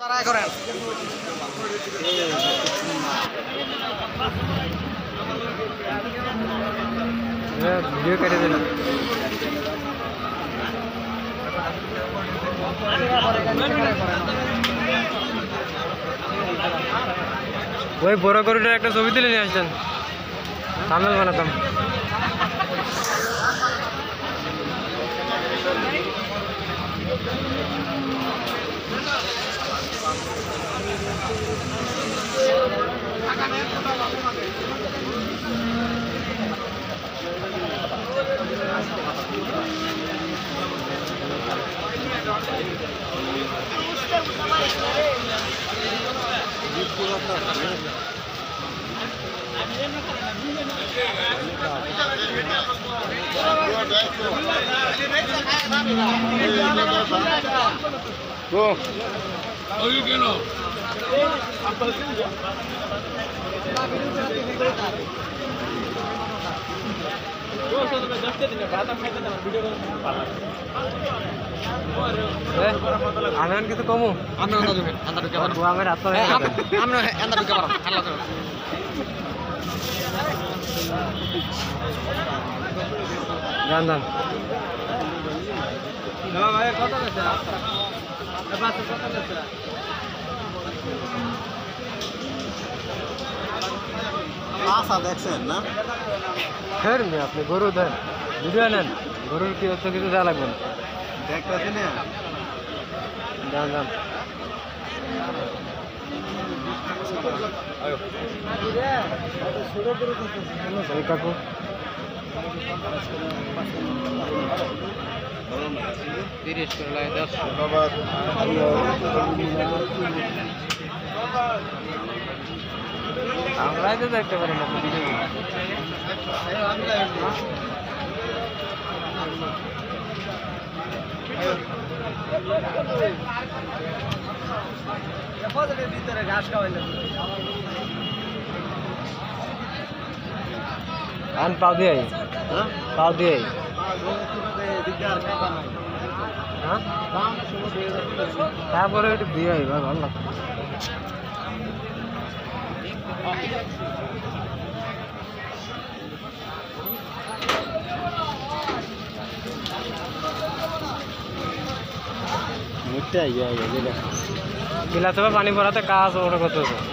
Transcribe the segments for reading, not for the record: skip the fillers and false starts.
তারাই করেন ভিডিও কেটে দিল ওই বড় গরুটার একটা ছবি তুলে নিয়ে আসছেন থাম্বনেল বানাতাম আমি কিছু কমু আমি আমার হাত জান জান আশা দেখছেন না ফের আপনি গরু দেন ভিডিও নেন গরুর কি হচ্ছে কিছু দেওয়া লাগবে না দেখতেছি না যান যান কাকু আমরাই তো দেখতে পারি না ভিতরে ঘাস খাওয়াইলে আন পাও দিয়ে পাও দিয়ে হ্যাঁ তারপরে একটু দিয়ে আইবা ভালো লাগবে गिलास में पानी भरा था कहाँ से और करते थे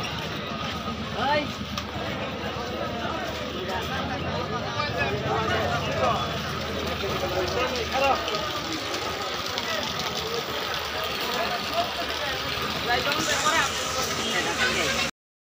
Right on.